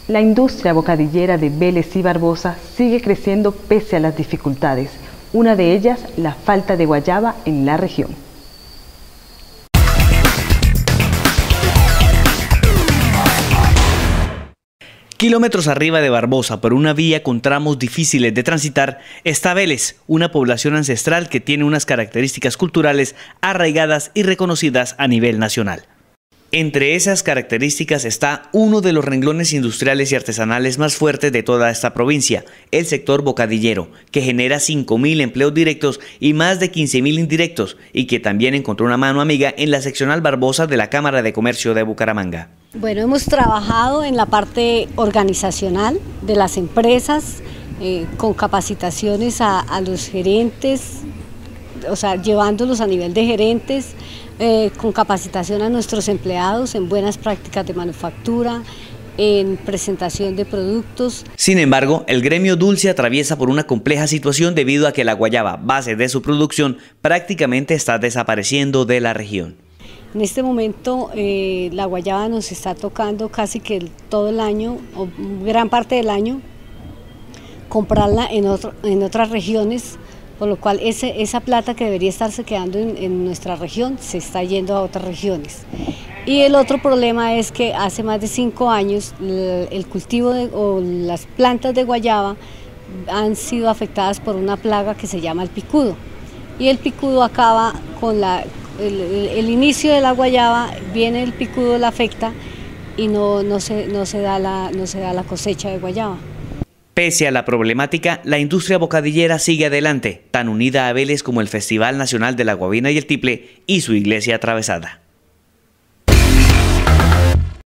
La industria bocadillera de Vélez y Barbosa sigue creciendo pese a las dificultades, una de ellas la falta de guayaba en la región. Kilómetros arriba de Barbosa, por una vía con tramos difíciles de transitar, está Vélez, una población ancestral que tiene unas características culturales arraigadas y reconocidas a nivel nacional. Entre esas características está uno de los renglones industriales y artesanales más fuertes de toda esta provincia, el sector bocadillero, que genera 5.000 empleos directos y más de 15.000 indirectos, y que también encontró una mano amiga en la seccional Barbosa de la Cámara de Comercio de Bucaramanga. Bueno, hemos trabajado en la parte organizacional de las empresas, con capacitaciones a los gerentes, o sea, llevándolos a nivel de gerentes, con capacitación a nuestros empleados en buenas prácticas de manufactura, en presentación de productos. Sin embargo, el gremio dulce atraviesa por una compleja situación debido a que la guayaba, base de su producción, prácticamente está desapareciendo de la región. En este momento la guayaba nos está tocando casi que todo el año, o gran parte del año, comprarla en otras regiones, por lo cual esa plata que debería estarse quedando en nuestra región se está yendo a otras regiones. Y el otro problema es que hace más de 5 años el cultivo o las plantas de guayaba han sido afectadas por una plaga que se llama el picudo. Y el picudo acaba con el inicio de la guayaba, viene el picudo, la afecta y no se da la cosecha de guayaba. Pese a la problemática, la industria bocadillera sigue adelante, tan unida a Vélez como el Festival Nacional de la Guabina y el Tiple y su iglesia atravesada.